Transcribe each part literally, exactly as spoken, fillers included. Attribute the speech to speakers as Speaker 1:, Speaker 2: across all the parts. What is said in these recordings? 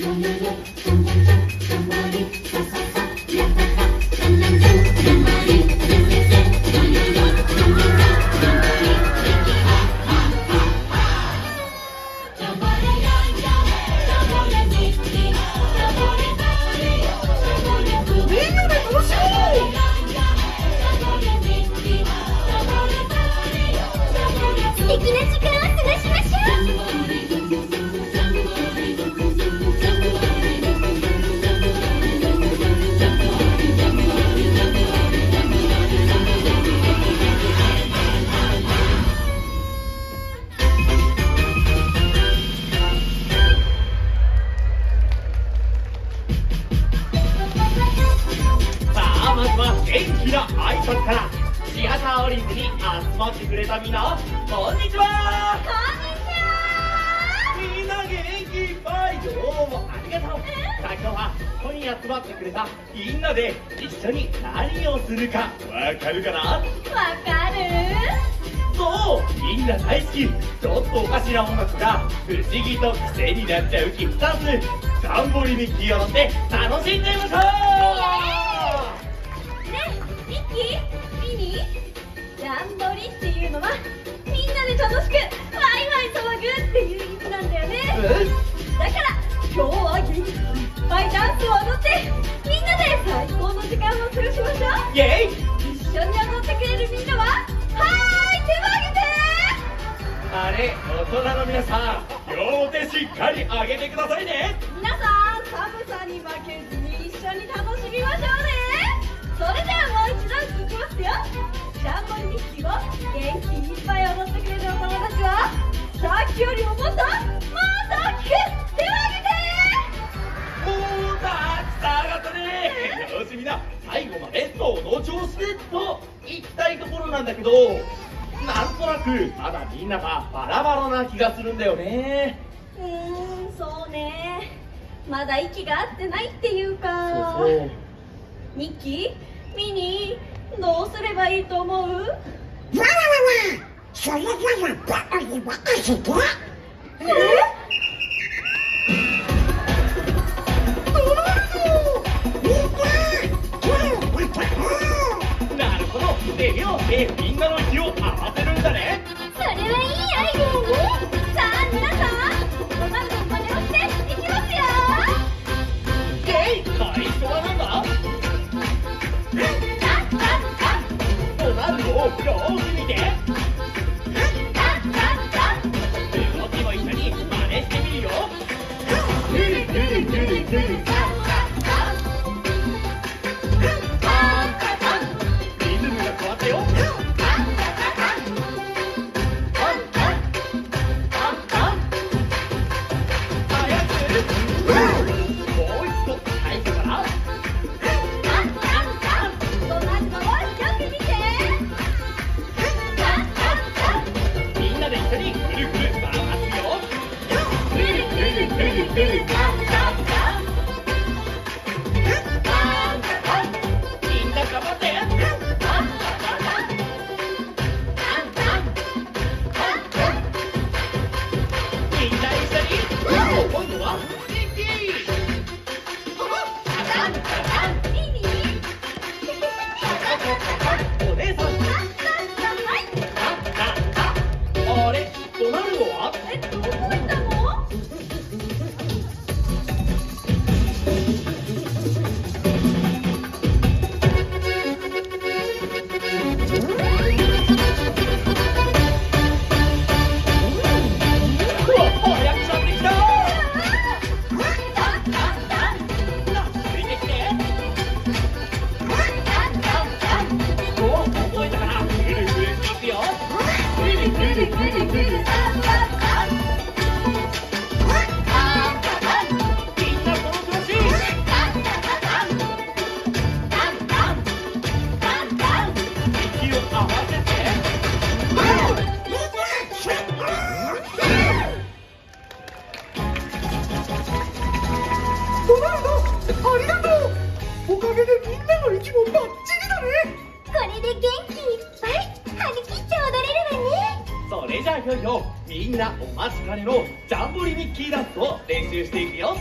Speaker 1: ひょいひょみんなお待ちかねのジャンボリミッキーダンスを練習していくよ。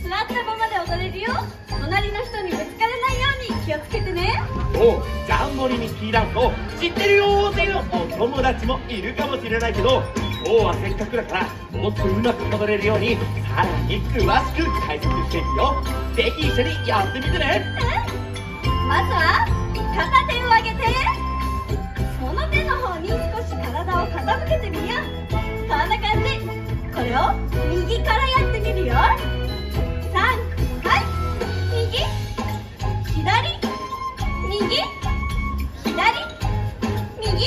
Speaker 1: 座ったままで踊れるよ。隣の人にぶつからないように気をつけてね。
Speaker 2: おう、ジャンボリミッキーダンスを知ってるよーっていうお友達もいるかもしれないけど、今日はせっかくだからもっとうまく踊れるようにさらに詳しく解説していくよ。ぜひ一緒にやってみてね。
Speaker 1: まずは片手を上げて、その手の方に少し体を傾けてみよう。こんな感じ。これを右からやってみるよ。さんかい。右左右左右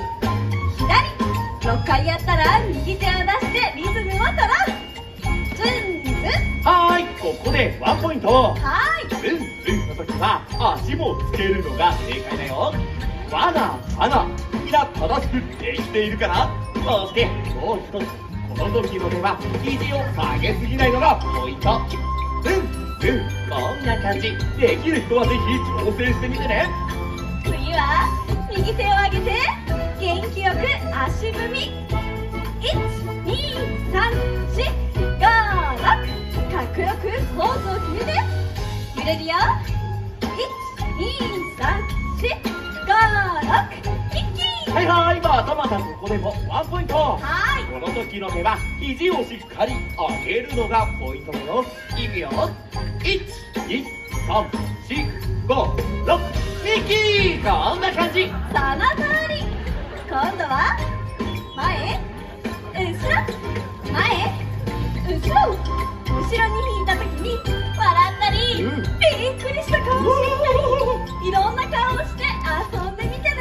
Speaker 1: 左。ろっかいやったら右手を出してリズムを取ろう。ズンズン。
Speaker 2: はーい、ここでワンポイント。
Speaker 1: はーい。
Speaker 2: ズンズンの時は足もつけるのが正解だよ。わなわな、みんな正しくできているかな。そしてもう一つ、この時の手は肘を下げすぎないのがポイント。ズンズン、こんな感じ。できる人はぜひ挑戦してみてね。
Speaker 1: 次は右手を上げて元気よく足踏み。いちにさんしごろく。かっこよくポーズを決めて揺れるよ。いちにさんしごろく。一気。
Speaker 2: はいはい、またまたここでもワンポイント。
Speaker 1: は
Speaker 2: この時の手は肘をしっかり上げるのがポイントだよ。いくよ。いちにさんしごろく。ミッキー、こんな感じ。
Speaker 1: い、その通り。今度は前後ろ前後ろ。後ろに引いた時に笑ったり、
Speaker 2: うん、
Speaker 1: びっくりした顔していろんな顔をして遊んでみてね。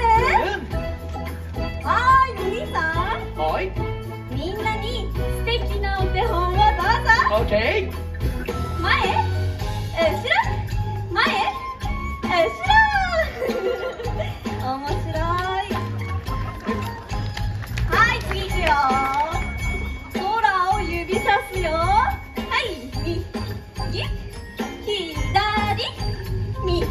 Speaker 1: はーい、兄さん。
Speaker 2: はい、
Speaker 1: みんなに素敵なお手本をどうぞ。
Speaker 2: オッケー。
Speaker 1: 前後ろ前後ろ。面白い。はい、次いくよ。空を指さすよ。はい、右左右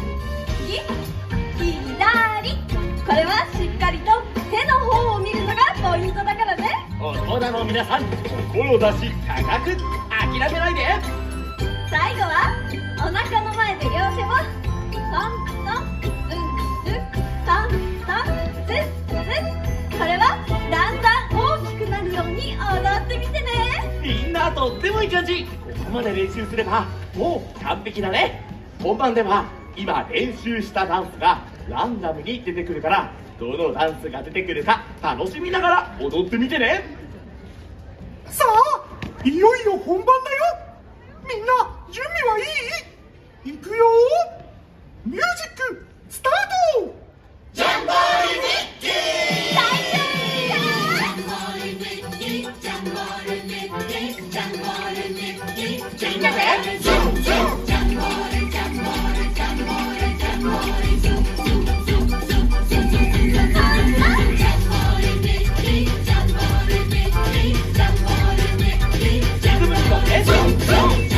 Speaker 1: 左。これはしっかりと手の方を見るのがポイントだからね。
Speaker 2: 大人の皆さん、心出し高く諦めないで。
Speaker 1: 最後はお腹の前で両手をトントンズンズントントンズンズン。これはだんだん大きくなるように踊ってみてね。
Speaker 2: みんなとってもいい感じ。ここまで練習すればもう完璧だね。本番では今練習したダンスがランダムに出てくるから、どのダンスが出てくるか楽しみながら踊ってみてね。
Speaker 3: さあ、いよいよ本番だよ。みんな準備はいい？いくよ。ミュージックスタート。ジャンボリミッキー。
Speaker 1: 大丈夫か？
Speaker 2: みんなで
Speaker 3: ジャンジャン。
Speaker 2: リズムに乗ってジャンジャン。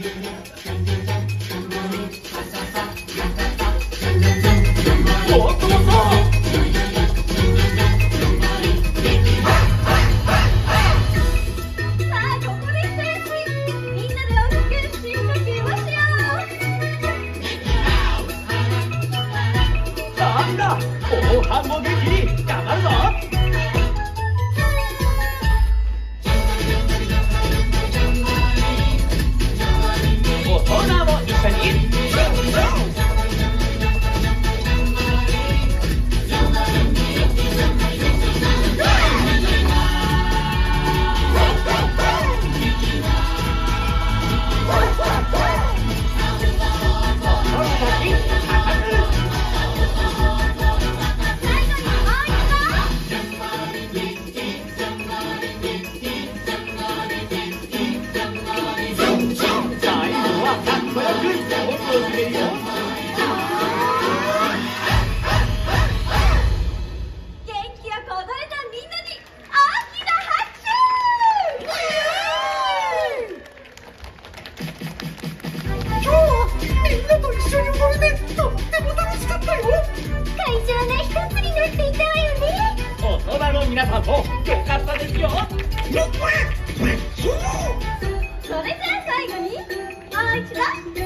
Speaker 2: もっともっと。
Speaker 1: さあここで一息、みんなで大きく深呼吸をしよう。
Speaker 2: さあみんな、後半も元気に頑張るぞ。大人も一緒に。皆さんも良かったですよ。
Speaker 1: それじゃあ最後にもう一度。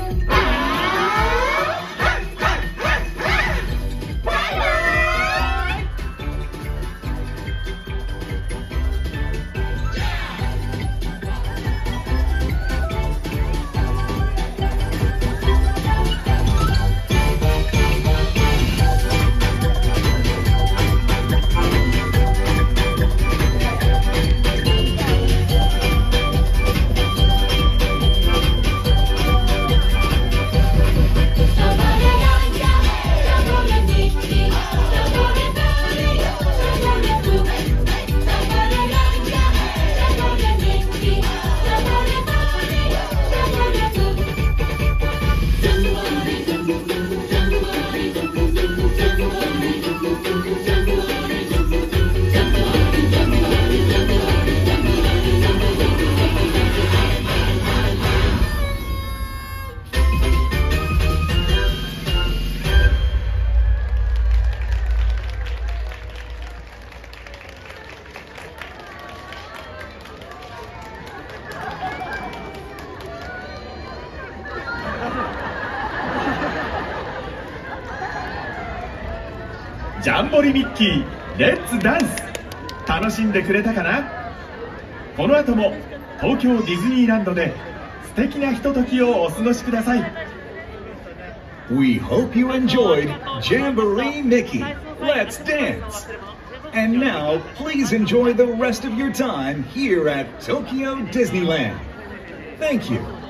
Speaker 3: ジャンボリミッキーレッツダンス、楽しんでくれたかな。この後も東京ディズニーランドで素敵なひとときをお過ごしください。
Speaker 4: We hope you enjoyed Jamboree Mickey Let's Dance. And now please enjoy the rest of your time here at Tokyo Disneyland. Thank you.